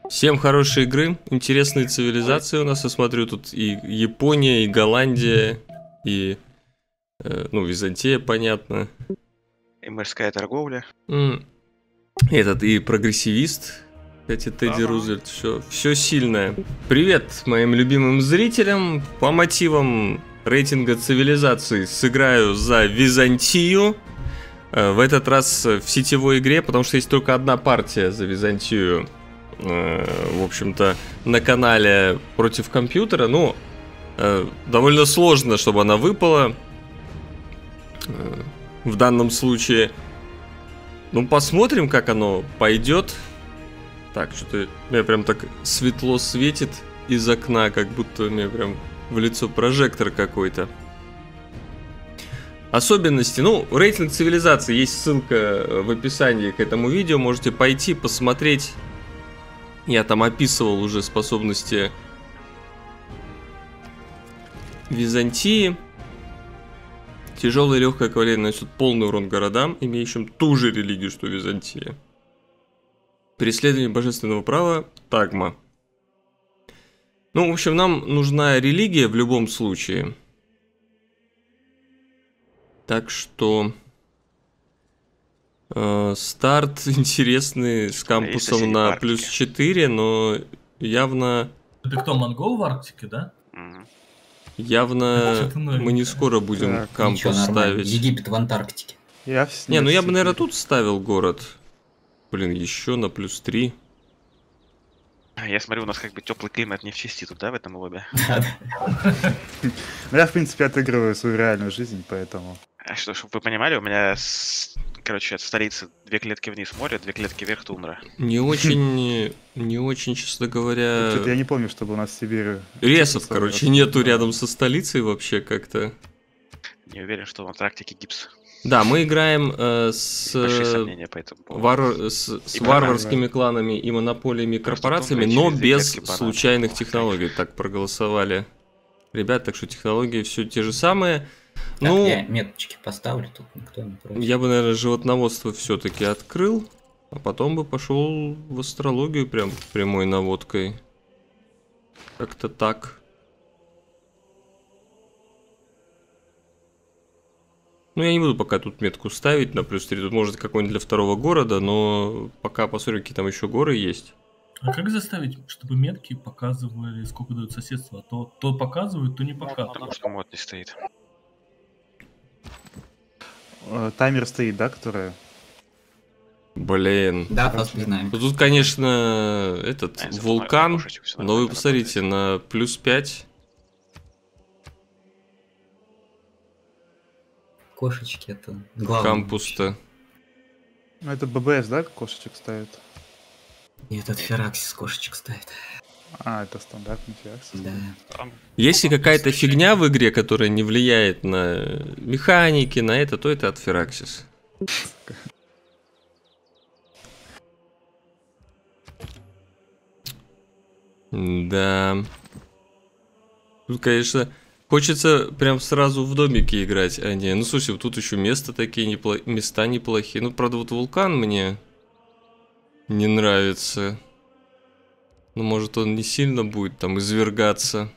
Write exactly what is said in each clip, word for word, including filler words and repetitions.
Всем хорошей игры, интересные цивилизации у нас, я смотрю, тут и Япония, и Голландия, и, э, ну, Византия, понятно. И морская торговля. М, Этот, и прогрессивист, кстати, Тедди Рузвельт, все, все сильное. Привет моим любимым зрителям, по мотивам рейтинга цивилизаций сыграю за Византию. В этот раз в сетевой игре, потому что есть только одна партия за Византию, в общем-то, на канале против компьютера. Ну, довольно сложно, чтобы она выпала в данном случае. Ну, посмотрим, как оно пойдет. Так, что-то меня прям так светло светит из окна, как будто мне прям в лицо прожектор какой-то. Особенности, ну, рейтинг цивилизации, есть ссылка в описании к этому видео, можете пойти посмотреть. Я там описывал уже способности Византии. Тяжелая и легкая кавалерия наносят полный урон городам, имеющим ту же религию, что Византия. Преследование божественного права, тагма. Ну, в общем, нам нужна религия в любом случае. Так что э, старт интересный с кампусом на плюс четыре, но явно... Это кто, монгол в Арктике, да? Mm-hmm. Явно мы не скоро будем так, кампус ничего, ставить. Египет в Антарктике. Я не, ну я бы, наверное, тут ставил город. Блин, еще на плюс три. Я смотрю, у нас как бы теплый климат не в чести тут, да, в этом лобби? Я, в принципе, отыгрываю свою реальную жизнь, поэтому... А что, чтобы вы понимали, у меня, короче, от столицы две клетки вниз море, две клетки вверх тундра. Не очень, не очень, честно говоря... Я не помню, чтобы у нас в Сибири... Ресов, короче, нету рядом со столицей вообще как-то. Не уверен, что в Антарктике гипс. Да, мы играем э, с, вар... с, с варварскими кланами и монополиями корпорациями, но без случайных технологий. Так проголосовали ребят, так что технологии все те же самые. Так, ну, я меточки поставлю, тут никто не против. Я бы, наверное, животноводство все-таки открыл, а потом бы пошел в астрологию прям прямой наводкой. Как-то так. Ну, я не буду пока тут метку ставить на плюс три. Тут может какой-нибудь для второго города, но пока посмотрим, какие там еще горы есть. А как заставить, чтобы метки показывали, сколько дают соседство? А то, то показывают, то не показывают. Потому что мод не стоит. Таймер стоит, да, который... Блин. Да, просто знаем. Тут, конечно, этот а, вулкан, но вы посмотрите, на плюс пять. Кошечки это главное. Кампус-то. Ну это ББС, да, кошечек ставит? Нет, это Фераксис кошечек ставит. А, это стандартный Фераксис. Да. Если какая-то фигня в игре, которая не влияет на механики, на это, то это от Фераксис. Да. Тут, конечно... Хочется прям сразу в домике играть, а не... Ну, слушай, вот тут еще места такие, непло... места неплохие. Ну, правда, вот вулкан мне не нравится. Ну, может, он не сильно будет там извергаться.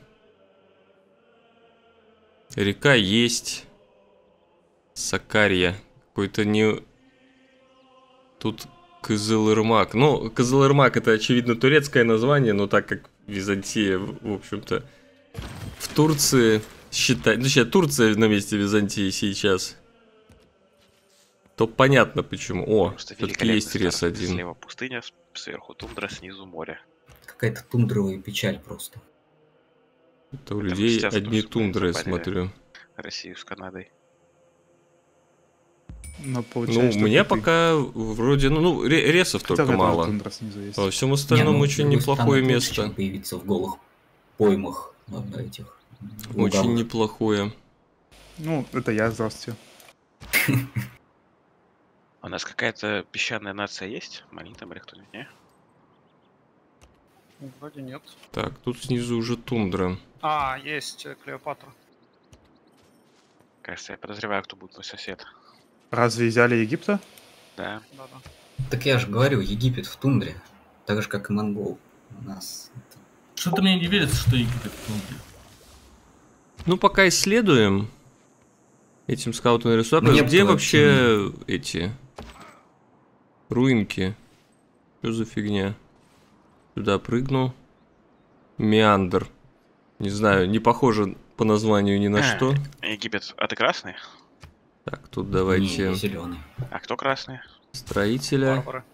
Река есть. Сакария. Какой-то не... Тут Кызылырмак. Ну, Кызылырмак это, очевидно, турецкое название, но так как Византия, в общем-то... В Турции считать, ну сейчас Турция на месте Византии сейчас, то понятно почему. О, все-таки есть рез один. Слева пустыня, сверху тундра, снизу море. Какая-то тундровая печаль просто. Это у людей одни тундры, я смотрю. Россию с Канадой. Но ну, у меня пока вроде, ну, ну ресов только мало. Во всем остальном Не, ну, очень неплохое место. Появиться в голых поймах. Этих очень лугавых. Неплохое. Ну, это я, здравствуйте. У нас какая-то песчаная нация есть? Манита, или кто-нибудь, не? Вроде нет. Так, тут снизу уже тундра. А, есть Клеопатра. Кажется, я подозреваю, кто будет мой сосед. Разве взяли Египта? Да. Да-да. Так я же говорю, Египет в тундре. Так же, как и монгол. У нас... Что-то мне не верится, что Египет внутри. Ну, пока исследуем этим скаутом рисунком. Мне Где бы вообще эти руинки? Что за фигня? Сюда прыгну. Меандр. Не знаю, не похоже по названию ни на А, что. Египет, а ты красный? Так, тут давайте зеленый. А кто красный? строителя. Варвары.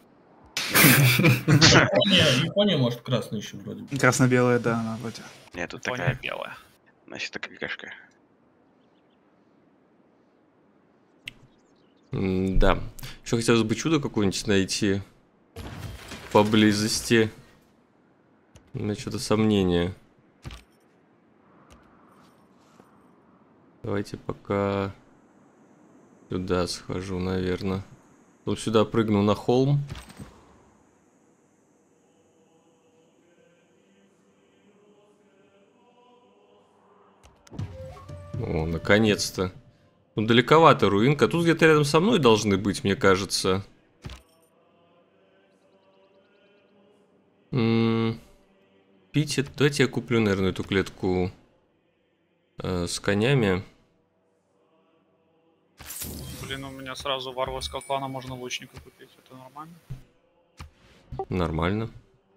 Япония, Япония, может, красный еще вроде бы. Красно-белая, да, она вроде. Нет, тут Япония такая, белая. значит, такая какашка. М, Да. Еще хотелось бы чудо какое-нибудь найти поблизости. У меня что-то сомнения. Давайте пока сюда схожу, наверное. Вот сюда прыгну на холм. О, наконец-то. Ну, далековато руинка. Тут где-то рядом со мной должны быть, мне кажется. М, Пить это... Давайте я куплю, наверное, эту клетку э, с конями. Блин, у меня сразу варварского клана можно лучника купить. Это нормально? Нормально.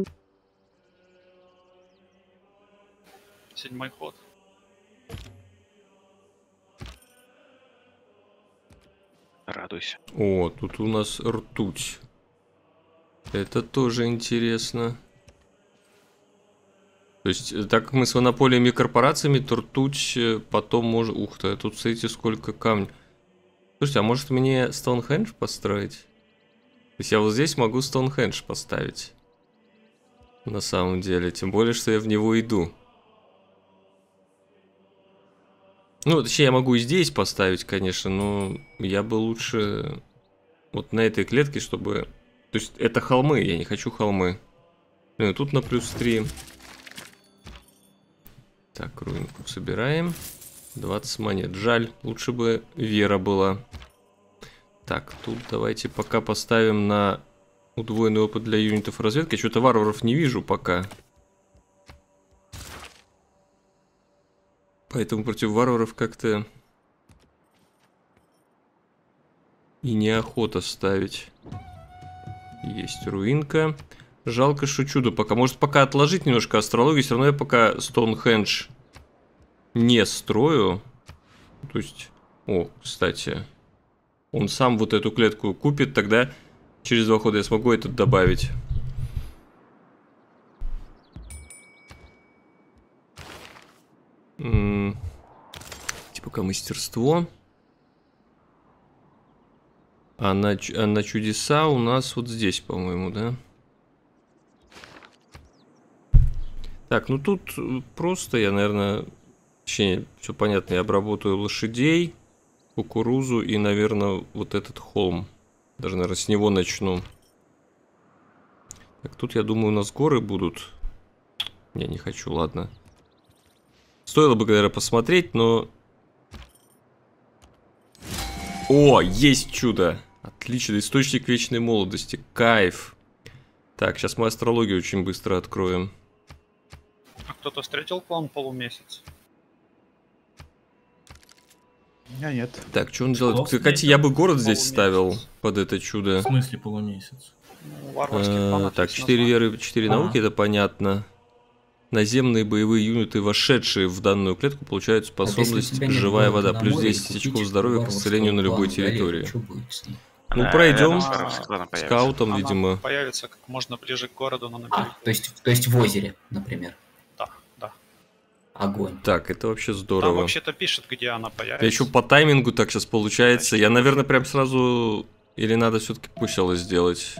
Седьмой ход. Радуйся. О, тут у нас ртуть. Это тоже интересно. То есть, э, так как мы с монополиями и корпорациями, то ртуть э, потом может... Ух ты, тут, смотрите, сколько камней. Слушайте, а может мне Стоунхендж построить? То есть я вот здесь могу Стоунхендж поставить. На самом деле. Тем более, что я в него иду. Ну, точнее, я могу и здесь поставить, конечно, но я бы лучше вот на этой клетке, чтобы... То есть это холмы, я не хочу холмы. Блин, тут на плюс три. Так, руинку собираем. двадцать монет. Жаль, лучше бы вера была. Так, тут давайте пока поставим на удвоенный опыт для юнитов разведки. Что-то варваров не вижу пока. Поэтому против варваров как-то и неохота ставить. Есть руинка. Жалко, что чудо пока. Может, пока отложить немножко астрологию. Все равно я пока Стоунхендж не строю. То есть... О, кстати. Он сам вот эту клетку купит. Тогда через два хода я смогу этот добавить. М, Типа пока мастерство. А на, ч- а на чудеса у нас вот здесь, по-моему, да? Так, ну тут э, просто я, наверное, точнее, все понятно, я обработаю лошадей, кукурузу и, наверное, вот этот холм. Даже, наверное, с него начну. Так, тут, я думаю, у нас горы будут. Не, не хочу, ладно. Стоило бы, наверное, посмотреть, но... О, есть чудо! Отлично, источник вечной молодости. Кайф. Так, сейчас мы астрологию очень быстро откроем. А кто-то встретил клан полумесяц? Я нет. Так, что он делает? Сколько Кстати, я бы город здесь полумесяц. ставил под это В чудо. смысле полумесяц? Ну, варварский клан. Э, Так, есть четыре название. веры, четыре Ага. науки, это понятно. Наземные боевые юниты, вошедшие в данную клетку, получают Вот если у способность тебя нет «Живая города вода», на плюс море, десять купить очков здоровья к варварского исцелению на любой клана галеру, территории. чё будет с ней? Ну, Она пройдем рядом с варварским кланом появится. скаутом, Она видимо. появится как можно ближе к городу, но на А, берегу. то есть, то есть в озере, например. Да, да. Огонь. Так, это вообще Там здорово. вообще-то пишет, где она появится. Я еще по таймингу так сейчас получается. Я, наверное, прям сразу... Или надо все-таки пущало сделать?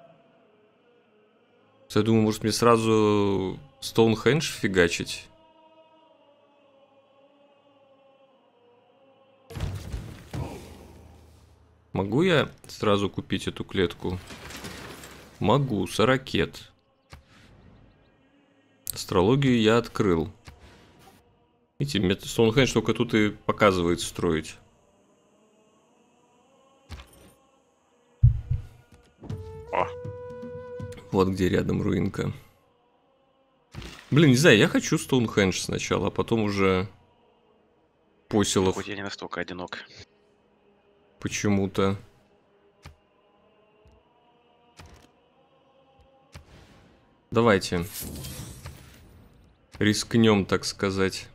Я думаю, может мне сразу Стоунхендж фигачить? Могу я сразу купить эту клетку? Могу, сорокет. Астрологию я открыл. Видите, мне Стоунхендж только тут и показывает строить. О, Вот где рядом руинка. Блин, не знаю, я хочу Стоунхендж сначала, а потом уже Поселов Хоть я не настолько одинок. почему-то. Давайте. Рискнем, так сказать.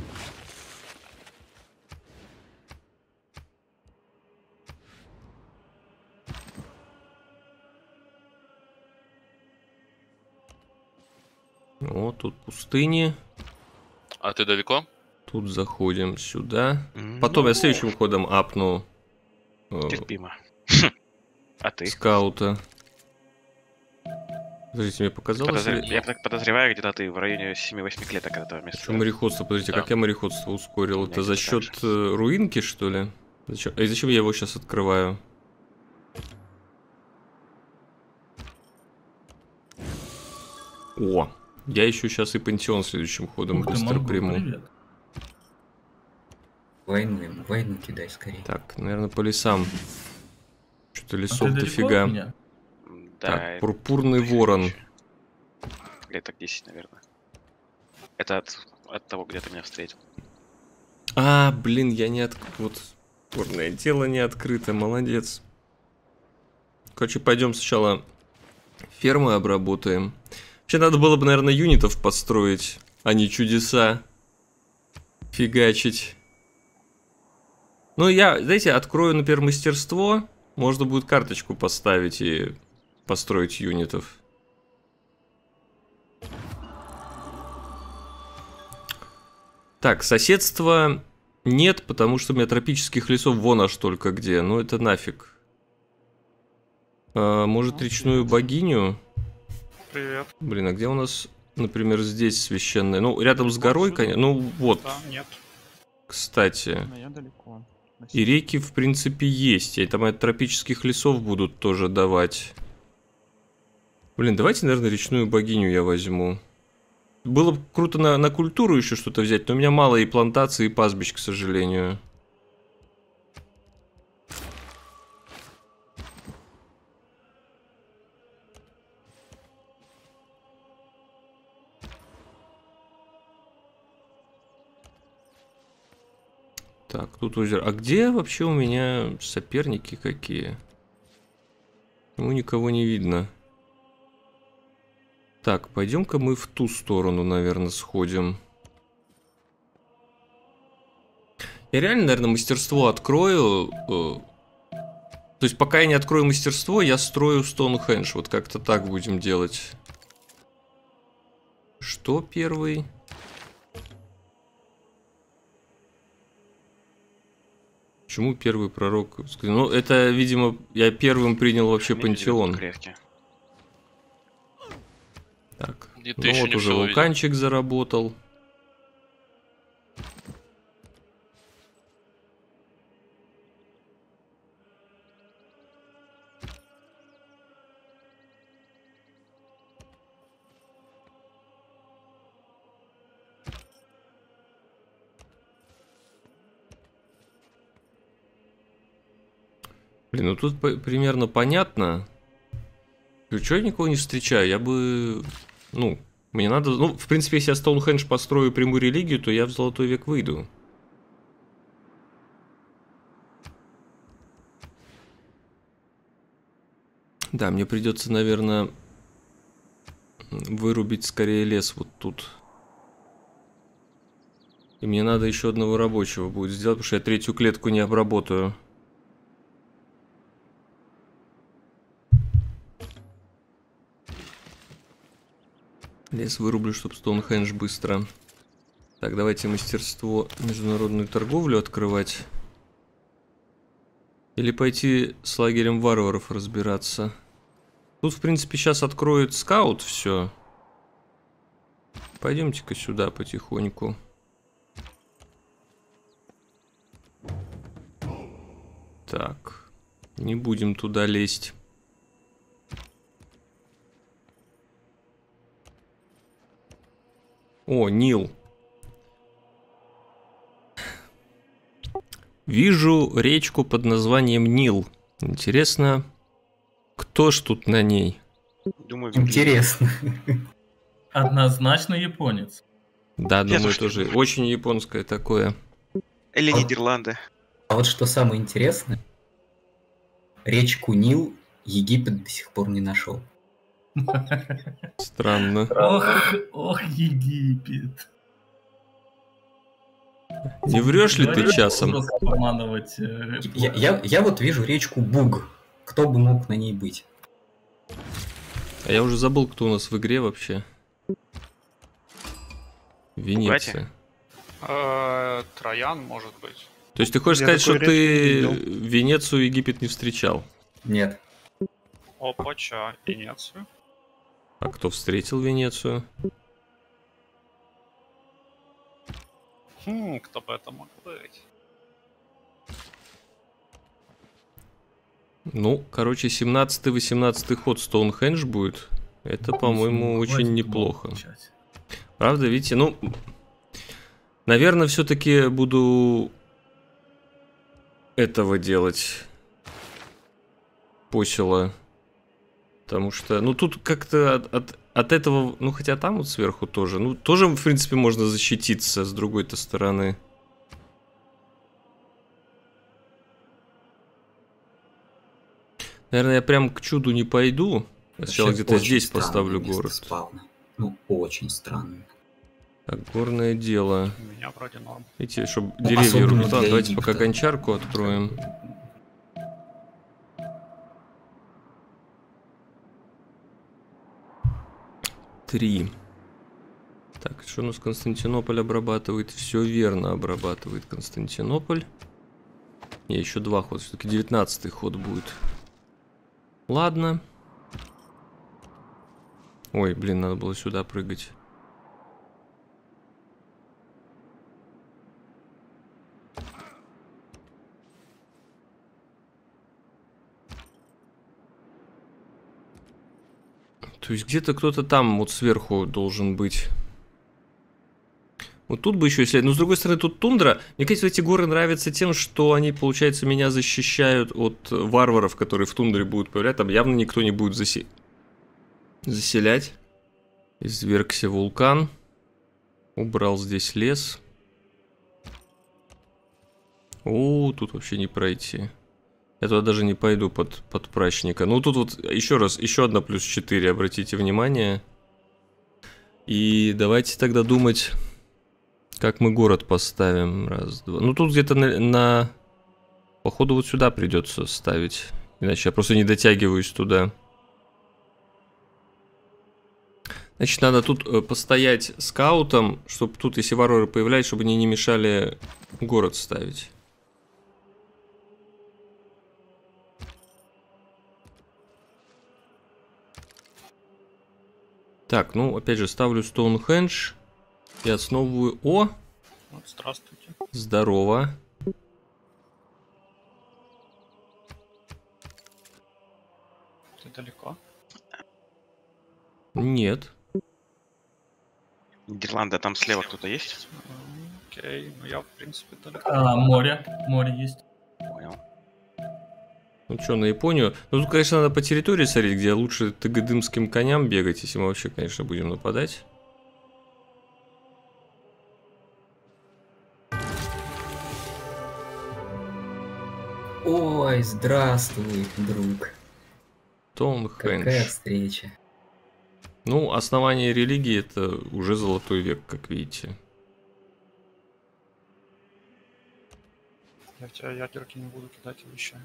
О, тут пустыни. А ты далеко? Тут заходим сюда. Потом я следующим ходом апну э, Терпимо. А ты? скаута. Подождите, мне показалось... Подозр- ли- Я так подозреваю, где-то ты в районе семи-восьми клеток этого места. Что мореходство? Подождите, Да. как я мореходство ускорил? У меня Это за где-то так счет э, руинки, что ли? Зачем? И зачем я его сейчас открываю? О! Я еще сейчас и пантеон следующим ходом Ух ты, быстро монгол, приму. привет. Войну ему, войну кидай скорее. Так, наверное, по лесам. Что-то А ты лесов далеко от дофига. меня? Да, Так, это пурпурный очень ворон. короче. Клеток десять, наверное. Это от, от того, где ты меня встретил. А, блин, я не от... Вот, горное дело не открыто, молодец. Короче, пойдем сначала фермы обработаем. Вообще, надо было бы, наверное, юнитов построить, а не чудеса фигачить. Ну, я, знаете, открою, например, мастерство. Можно будет карточку поставить и построить юнитов. Так, соседства нет, потому что у меня тропических лесов вон аж только где. Ну, это нафиг. А, может, речную богиню? Привет. Блин, а где у нас, например, здесь священная? Ну, рядом с горой, конечно. Ну, вот, Да, нет. кстати. Но я далеко. На И реки, в принципе, есть. И там от тропических лесов будут тоже давать. Блин, давайте, наверное, речную богиню я возьму. Было бы круто на, на культуру еще что-то взять, но у меня мало и плантаций, и пастбищ, к сожалению. Так, тут озеро. А где вообще у меня соперники какие? Ну, никого не видно. Так, пойдем-ка мы в ту сторону, наверное, сходим. Я реально, наверное, мастерство открою. э, То есть, пока я не открою мастерство, я строю Стоунхендж. Вот как-то так будем делать. Что первый? Почему первый пророк? Ну, это, видимо, я первым принял вообще Не видел пантеон. клетки. Так, И ты ну еще вот не уже всё вулканчик заработал. Блин, ну тут по- примерно понятно. Чего я никого не встречаю? Я бы... Ну, мне надо... Ну, в принципе, если я Стоунхендж построю прямую религию, то я в Золотой век выйду. Да, мне придется, наверное, вырубить скорее лес вот тут. И мне надо еще одного рабочего будет сделать, потому что я третью клетку не обработаю. Лес вырублю, чтобы Стоунхендж быстро. Так, давайте мастерство, международную торговлю открывать. Или пойти с лагерем варваров разбираться. Тут, в принципе, сейчас откроет скаут все. Пойдемте-ка сюда потихоньку. Так, не будем туда лезть. О, Нил. Вижу речку под названием Нил. Интересно, кто ж тут на ней? Думаю, Вингли. Интересно. Однозначно японец. Да, Я думаю, тоже тоже очень японское такое. Или А- Нидерланды. А вот что самое интересное, речку Нил Египет до сих пор не нашел. Странно. Ох, ох, Египет. Не врешь ли ты Говорили, часом? просто обманывать, э, Я, я, я вот вижу речку Буг. Кто бы мог на ней быть? А я уже забыл, кто у нас в игре вообще. Венеция. Э, Троян, может быть. То есть ты хочешь Я сказать, что такой ты речки не Венецию и Египет не встречал? Нет. Опача, Венецию. А кто встретил Венецию? Хм, кто бы это мог быть? Ну, короче, семнадцатый-восемнадцатый ход Стоунхендж будет. Это, по-моему, Ну, очень хватит неплохо. молчать. Правда, видите? Ну, наверное, все-таки буду этого делать. Посела. Потому что, ну, тут как-то от, от, от этого, ну, хотя там вот сверху тоже. Ну, тоже, в принципе, можно защититься с другой-то стороны. Наверное, я прям к чуду не пойду. Я сначала Вообще где-то очень здесь странное поставлю место город. спавна. Ну, очень странно. Так, горное дело. У меня вроде норм. Видите, чтобы Ну, деревья особенно рубить. для Ладно, давайте Египта. пока гончарку откроем. Три. Так, что у нас Константинополь обрабатывает? Все верно обрабатывает Константинополь. Не, еще два хода. Все-таки девятнадцатый ход будет. Ладно. Ой, блин, надо было сюда прыгать. То есть где-то кто-то там вот сверху должен быть. Вот тут бы еще исследовать. Но с другой стороны, тут тундра. Мне, кажется, эти горы нравятся тем, что они, получается, меня защищают от варваров, которые в тундре будут появляться. Там явно никто не будет засе... заселять. Извергся вулкан. Убрал здесь лес. О, тут вообще не пройти. Я туда даже не пойду под, под прачника. Ну, тут вот еще раз, еще одна плюс четыре, обратите внимание. И давайте тогда думать, как мы город поставим. Раз, два. Ну, тут где-то на, на... Походу, вот сюда придется ставить. Иначе я просто не дотягиваюсь туда. Значит, надо тут э, постоять скаутом, чтобы тут, если варвары появлялись, чтобы они не мешали город ставить. Так, ну, опять же, ставлю Стоунхендж и основываю... О! Вот, здравствуйте. Здорово. Ты далеко? Нет. Нидерланды, а там слева кто-то есть? М, Окей, ну я в принципе далеко. А, море. Море есть. Понял. Ну что, на Японию? Ну, тут, конечно, надо по территории смотреть, где лучше тыгыдымским коням бегать, если мы вообще, конечно, будем нападать. Ой, здравствуй, друг. Какая Стоунхендж. встреча. Ну, основание религии — это уже золотой век, как видите. Я в тебя ядерки не буду кидать, обещаю.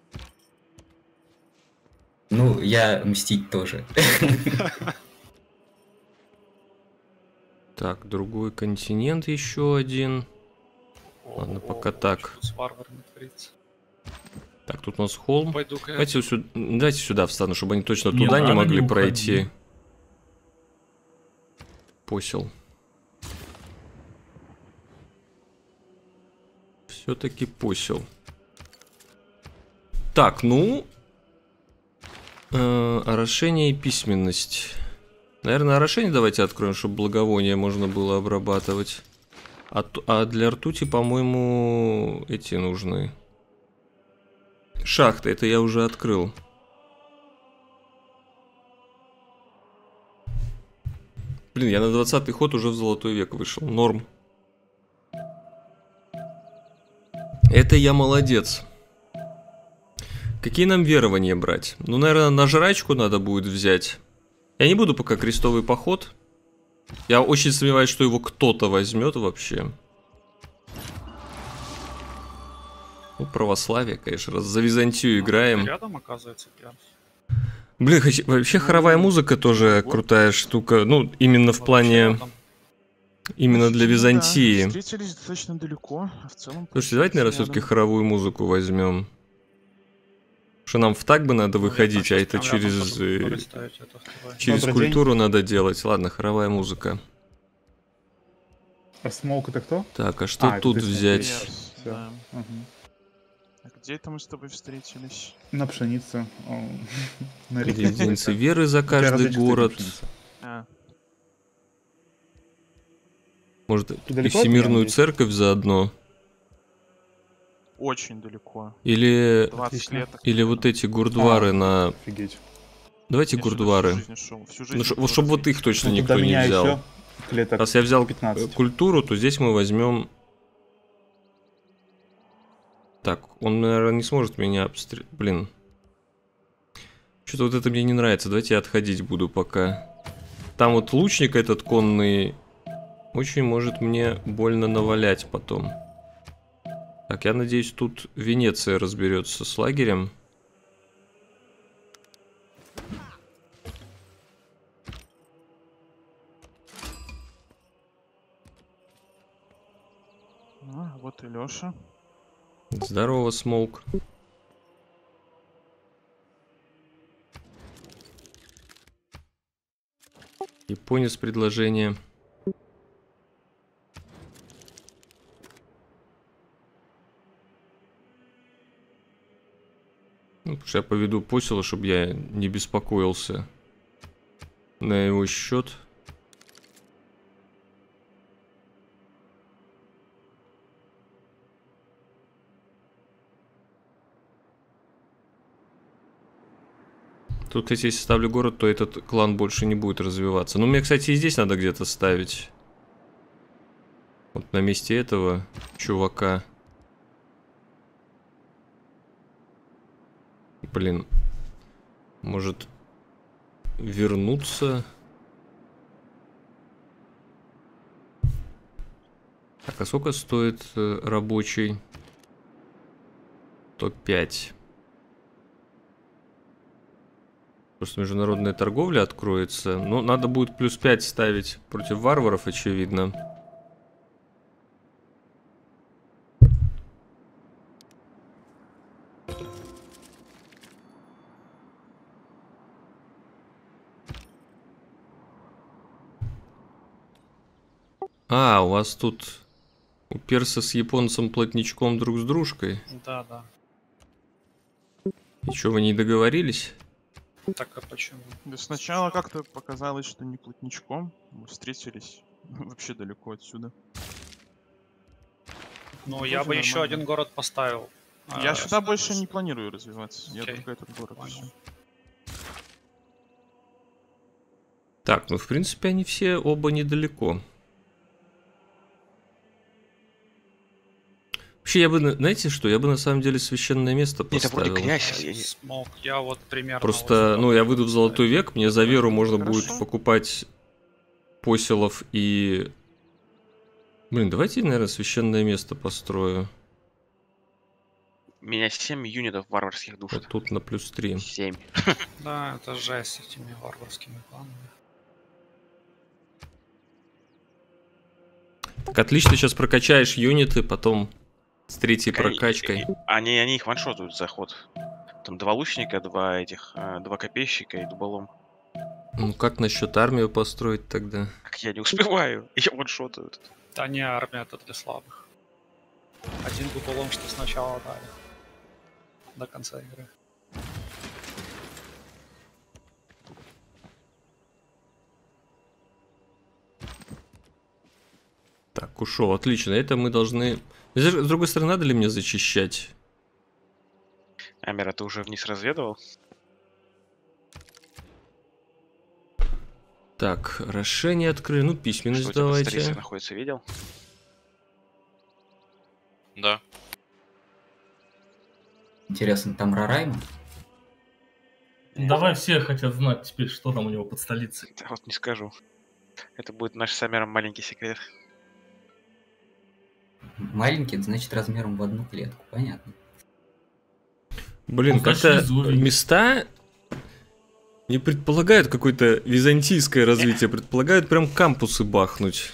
Ну, я мстить тоже. Так, другой континент еще один. Ладно, О, пока о, так. что с варварами творится. Так, тут у нас холм. Пойду-ка я. Давайте, вот сюда, давайте сюда встану, чтобы они точно Не туда не надо, могли не пройти. уходи. Посел. Все-таки посел. Так, ну... Э, орошение и письменность. Наверное, орошение давайте откроем, чтобы благовония можно было обрабатывать. А, т- а для ртути, по-моему, эти нужны. Шахты, это я уже открыл. Блин, я на двадцатый ход уже в золотой век вышел. Норм. Это я молодец. Какие нам верования брать? Ну, наверное, на жрачку надо будет взять. Я не буду пока крестовый поход. Я очень сомневаюсь, что его кто-то возьмет вообще. Ну, православие, конечно, раз за Византию играем. Рядом, оказывается, Перс. Блин, хоч- вообще хоровая музыка тоже крутая штука. Ну, именно в плане... Именно для Ну да, Византии. встретились достаточно далеко. а В целом, Слушайте, давайте, наверное, получается, все-таки рядом. хоровую музыку возьмем. Что нам в так бы надо выходить, а это через... э, Через Добрый культуру надо делать. Ладно, хоровая музыка. А смоук это кто? Так, а что А, это тут ты смотри. взять? Yes, Всё. да. Мгм. А где это мы с тобой встретились? На пшеницу. О, на реке. Единицы веры за У тебя каждый различные город. пшеницы. А, Может, и далеко от Всемирную меня, Андрей? церковь заодно. очень далеко. Или... двадцать Отлично. лет. так Или примерно. вот эти гурдвары А, на... Офигеть. Давайте Я сюда всю гурдвары. жизнь шел, всю Ну, жизнь ш- было вот чтобы вот развитие. их точно Ну, никто туда не меня взял. еще клеток Раз я взял э, пятнадцать. культуру, то здесь мы возьмем... Так, он, наверное, не сможет меня обстрелять. Блин. Что-то вот это мне не нравится. Давайте я отходить буду пока. Там вот лучник этот конный очень может мне больно навалять потом. Так, я надеюсь, тут Венеция разберется с лагерем. А, вот и Лёша. Здорово, Смоук. Японец предложение. Ну, потому что я поведу посела, чтобы я не беспокоился на его счет. Тут, если я ставлю город, то этот клан больше не будет развиваться. Ну, мне, кстати, и здесь надо где-то ставить. Вот на месте этого чувака. Блин. Может вернуться. Так, а сколько стоит э, рабочий? топ пять. Просто международная торговля откроется. Но надо будет плюс пять ставить против варваров, очевидно. А, у вас тут у перса с японцем плотничком друг с дружкой. Да, да. И что, вы не договорились? Так а почему? Да сначала как-то показалось, что не плотничком. Мы встретились вообще далеко отсюда. Ну, Тоже я бы еще нормально. один город поставил. Я А, сюда больше не планирую развиваться. Я Окей. только этот город. и всё. Понял. Так, ну в принципе они все оба недалеко. Вообще я бы, на- знаете что, я бы на самом деле священное место Это вроде поставил. князь. я не- Смог. Я вот примерно... Просто, вот ну сюда я выйду в золотой поставил. век, мне за веру можно Хорошо. будет покупать поселов и... Блин, давайте, наверное, священное место построю. Меня семь юнитов варварских Вот душит. тут на плюс три. семь. Да, это жесть с этими варварскими кланами. Так отлично, сейчас прокачаешь юниты, потом с третьей Так они- прокачкой. Они, они их ваншотают за ход. Там два лучника, два этих, э, два копейщика и дуболом. Ну как насчет армию построить тогда? Как я не успеваю, ее ваншотают. Да не, армия это для слабых. Один дуболом, что сначала дали. До конца игры. Так, ушел, отлично. Это мы должны... С с другой стороны, надо ли мне зачищать? Амера, ты уже вниз разведывал? Так, расшение открыли. Ну, письменность Что у тебя под давайте. столицей находится, видел? Да. Интересно, там Рарайма? Давай все хотят знать теперь, что там у него под столицей. Да вот не скажу. Это будет наш с Самером маленький секрет. Маленький, это значит размером в одну клетку, понятно. Блин, Ну, значит, как-то Везувий. места не предполагают какое-то византийское развитие, предполагают прям кампусы бахнуть.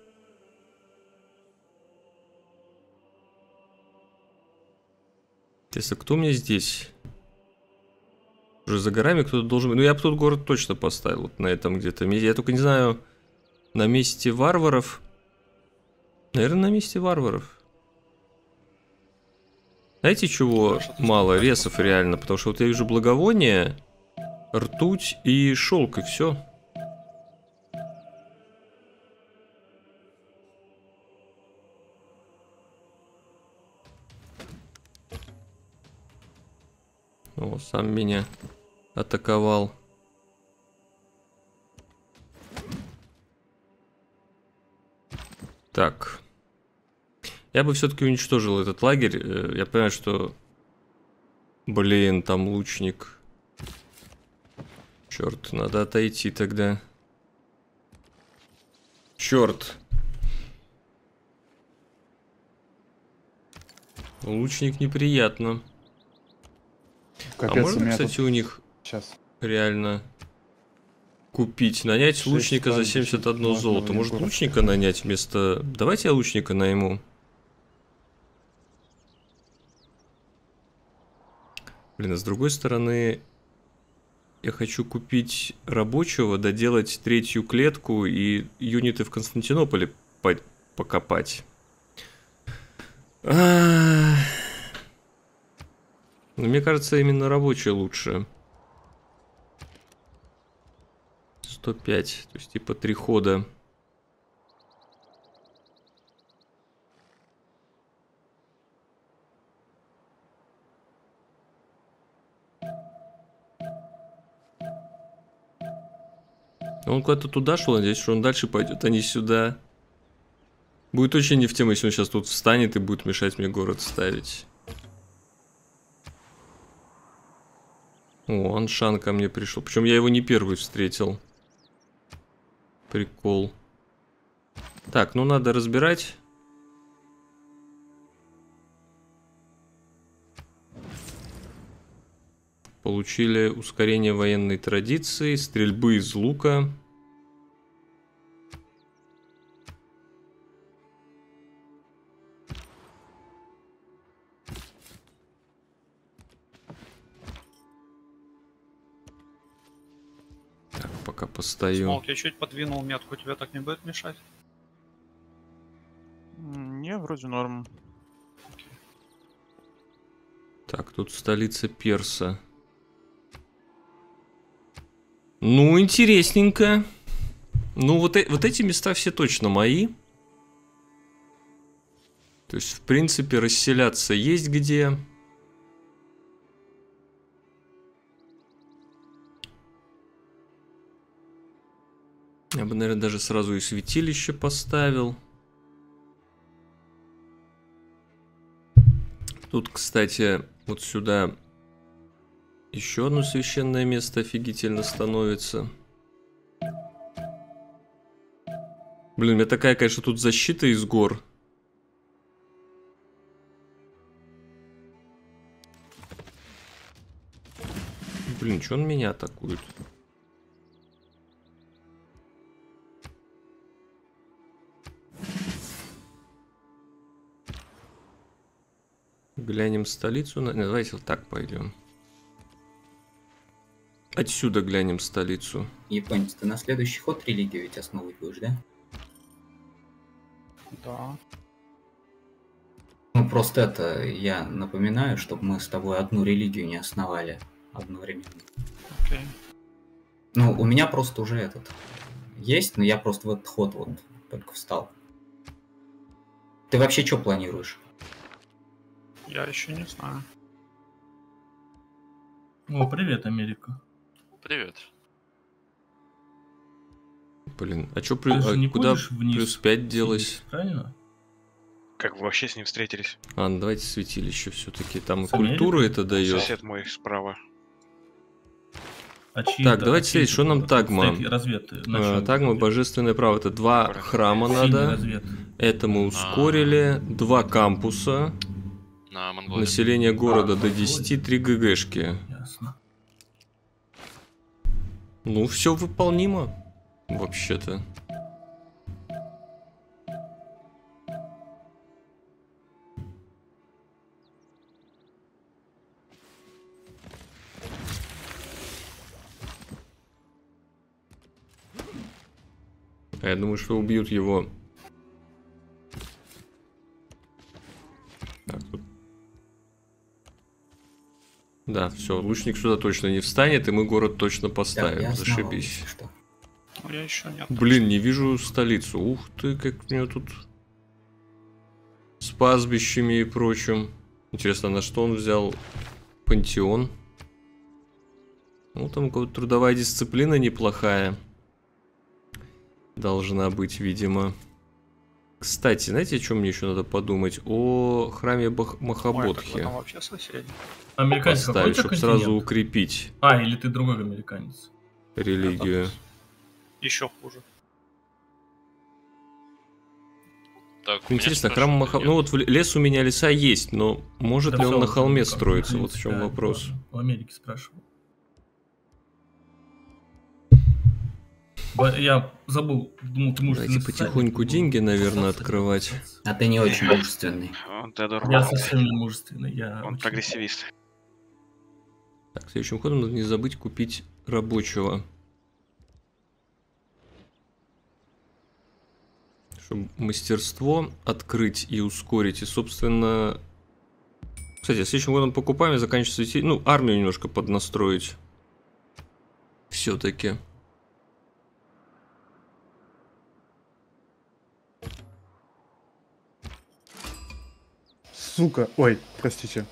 Интересно, кто у меня здесь? Уже за горами кто-то должен быть. Ну, я бы тут город точно поставил, вот на этом где-то месте. Я только не знаю, на месте варваров. Наверное, на месте варваров. Знаете, чего мало? Ресов реально. Потому что вот я вижу благовоние, ртуть и шелк, и все. О, сам меня атаковал. Так. Я бы все-таки уничтожил этот лагерь. Э, Я понимаю, что... Блин, там лучник. Черт, надо отойти тогда. Черт. Лучник неприятно. Капец, А у можно, меня кстати, тут... у них Сейчас. реально купить, нанять Шесть лучника за франков, семьдесят одно можно золото? в Может, город. лучника нанять вместо... Давайте я лучника найму. Блин, а с другой стороны, я хочу купить рабочего, доделать третью клетку и юниты в Константинополе по- покопать. А, Но мне кажется, именно рабочий лучше. сто пять, то есть типа три хода. Он куда-то туда шел, надеюсь, что он дальше пойдет, а не сюда. Будет очень не в тему, если он сейчас тут встанет и будет мешать мне город ставить. О, Аншан ко мне пришел. Причем я его не первый встретил. Прикол. Так, ну надо разбирать. Получили ускорение военной традиции, стрельбы из лука. Так, пока постою. Смолк, я чуть подвинул метку, тебе так не будет мешать? М, Не, вроде норм. Так, тут столица Перса. Ну, интересненько. Ну, вот, э- вот эти места все точно мои. То есть, в принципе, расселяться есть где. Я бы, наверное, даже сразу и святилище поставил. Тут, кстати, вот сюда еще одно священное место офигительно становится. Блин, у меня такая, конечно, тут защита из гор. Блин, что он меня атакует? Глянем столицу. На- не, Давайте вот так пойдем. Отсюда глянем столицу. Японец, ты на следующий ход религию ведь основывать будешь, да? Да. Ну, просто это, я напоминаю, чтобы мы с тобой одну религию не основали одновременно. Окей. Ну, у меня просто уже этот есть, но я просто в этот ход вот только встал. Ты вообще что планируешь? Я еще не знаю. О, привет, Америка. Привет. Блин, а чё, Ты плюс, же а не куда будешь вниз плюс пять делось? сидеть, правильно? Как вы вообще с ним встретились? А, ну давайте святилище все-таки. Там С культуру Америкой? это дает. Сосед мой справа. А чьи Так, это- давайте а чьи смотреть, это что нам будут? Тагма? Кстати, разветы. На А, чём Тагма, разветы? божественное право. Это два Правильно. храма Синий надо. развед. Это мы ускорили. Два кампуса. На Монголии. Население города А, до Монголия. десяти, три ГГшки. Ясно. Ну, все выполнимо. Вообще-то. А я думаю, что убьют его. Так, тут. Да, все, лучник сюда точно не встанет, и мы город точно Да, поставим. я основал, Зашибись. если что. Ну, я еще нет. Блин, не вижу столицу. Ух ты, как у него тут с пастбищами и прочим. Интересно, на что он взял пантеон? Ну, там какая-то трудовая дисциплина неплохая. Должна быть, видимо. Кстати, знаете, о чем мне еще надо подумать? О храме Бах- Ой, так вы Махаботхи. там вообще соседи. Американец какой у Поставить, тебя чтобы континент? сразу укрепить А, или ты другой американец? религию. Еще хуже. Так, у меня Интересно, спрашивают, храм Маха... нет? Ну вот в лес у меня леса есть, но может Да ли всё, он на уже холме как, строиться? в Вот в чем принципе, да, вопрос. ладно. В Америке спрашивал. Ба- Я забыл, думал, ты мужественный Давайте социальный, потихоньку думал, деньги, наверное, социальный. открывать. А ты не очень мужественный. Он Теодор. Я совсем не мужественный, я Он очень- прогрессивист. Так, следующим ходом надо не забыть купить рабочего. Чтобы мастерство открыть и ускорить. И, собственно... Кстати, следующим годом покупаем и заканчивается идти. Ну, армию немножко поднастроить. Все-таки. Сука. Ой, простите.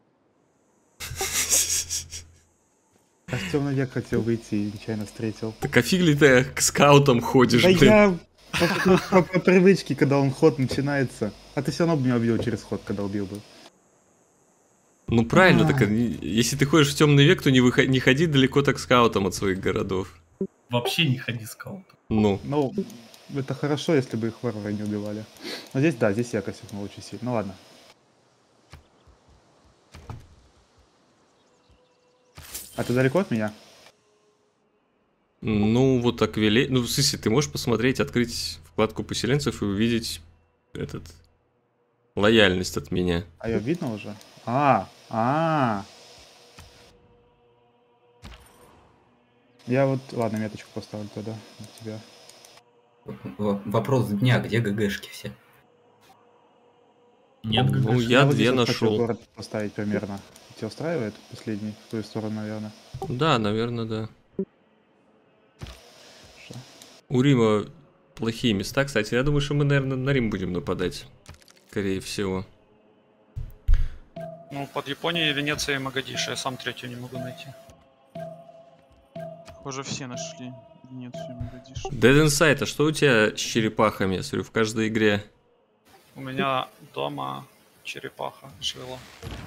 А в темный век хотел выйти и нечаянно встретил. Так а фиг ли ты к скаутам ходишь, Да блин? я по, по- по привычке, когда он ход начинается. А ты все равно бы меня убил через ход, когда убил бы. Ну правильно, А. так э, если ты ходишь в темный век, то не, выход... не ходи далеко так скаутом от своих городов. Вообще не ходи скаут. Ну, Ну, это хорошо, если бы их варвары не убивали. Но здесь, да, здесь я косякнул очень сильно. Ну ладно. А ты далеко от меня? ну вот так вели. Ну, в смысле, ты можешь посмотреть, открыть вкладку поселенцев и увидеть этот лояльность от меня. А ее видно уже? А, а. Я вот, ладно, меточку поставлю тогда на тебя. В- Вопрос дня, где ГГшки все? Нет, Ну, ГГшек. я вот две здесь вот хочу нашел. город поставить примерно. Тебя устраивает последний в твою сторону, наверное? Да, наверное, да. Хорошо. У Рима плохие места. Кстати, я думаю, что мы, наверное, на Рим будем нападать. Скорее всего. Ну, под Японией, Венецией и Магадиши. Я сам третью не могу найти. Похоже, все нашли. Нет, все Магадиш. Dead Inside, а что у тебя с черепахами? Я смотрю, в каждой игре. У меня дома черепаха жила.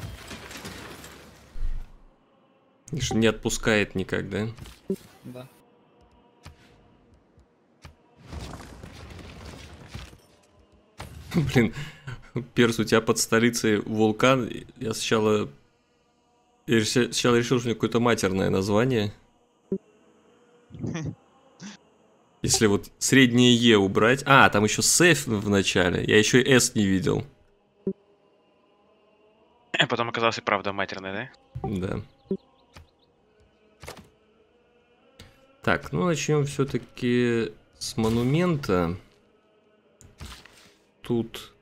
Не отпускает никак, да? Да. Блин, Перс, у тебя под столицей вулкан. Я сначала... Я реш- сначала решил, что у него какое-то матерное название. Если вот среднее Е убрать... А, там еще с F в начале. Я еще и S не видел. А потом оказалось и правда матерный, да? Да. Так, ну начнем все-таки с монумента. Тут...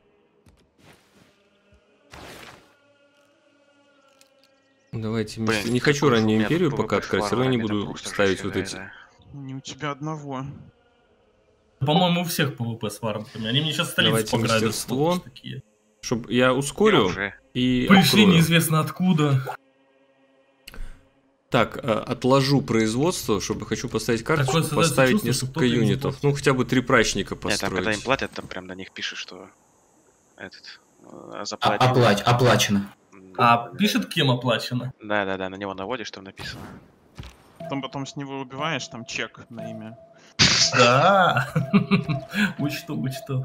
Давайте... Блин, вместе- Не хочу какой же у раннюю меня империю тут пока ПВП с открыть. Все равно не варварами, это буду просто ставить вообще, вот да, эти... да. Не у тебя одного. По-моему, у всех ПВП с варварами. Они мне сейчас столицу Давайте пограбят. мастерство. вот уж такие. Чтобы я Я ускорю уже. и Пришли открою. неизвестно откуда. Так, а, отложу производство, чтобы хочу поставить карточку, Такое создается поставить чувство, что несколько кто-то из юнитов. вас- Ну, хотя бы три прачника Нет, там когда им построить. платят, там прям на них пишет, что этот э, А- заплатит. оплач- оплачено. А пишет, кем оплачено? Да, да, да, на него наводишь, там написано. Потом, потом с него убиваешь, там чек на имя. Да. Учту, учту.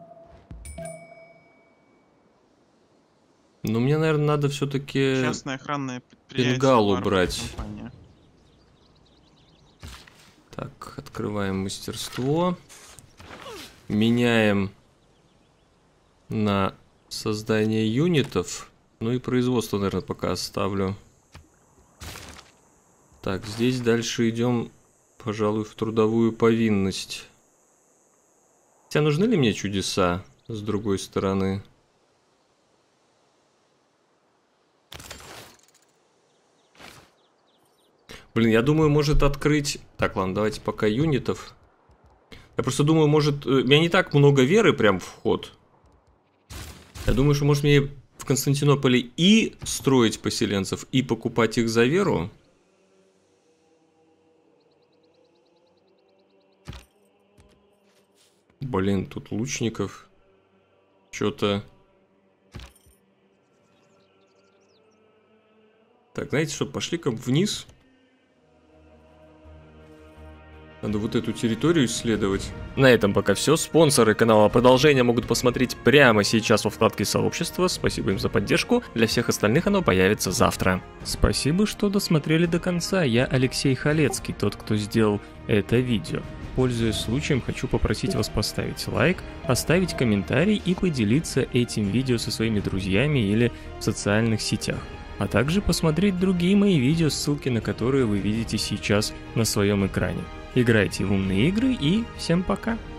Но мне, наверное, надо все-таки... Частное охранное предприятие. Бенгалу варварская брать. компания. Так, открываем мастерство. Меняем на создание юнитов. Ну и производство, наверное, пока оставлю. Так, здесь дальше идем, пожалуй, в трудовую повинность. Хотя нужны ли мне чудеса с другой стороны? Блин, я думаю, может открыть... Так, ладно, давайте пока юнитов. Я просто думаю, может... У меня не так много веры прям в ход. Я думаю, что может мне в Константинополе и строить поселенцев, и покупать их за веру. Блин, тут лучников. Что-то... Так, знаете что, пошли-ка вниз. Надо вот эту территорию исследовать. На этом пока все. Спонсоры канала продолжения могут посмотреть прямо сейчас во вкладке сообщества. Спасибо им за поддержку. Для всех остальных оно появится завтра. Спасибо, что досмотрели до конца. Я Алексей Халецкий, тот, кто сделал это видео. Пользуясь случаем, хочу попросить вас поставить лайк, оставить комментарий и поделиться этим видео со своими друзьями или в социальных сетях. А также посмотреть другие мои видео, ссылки на которые вы видите сейчас на своем экране. Играйте в умные игры и всем пока!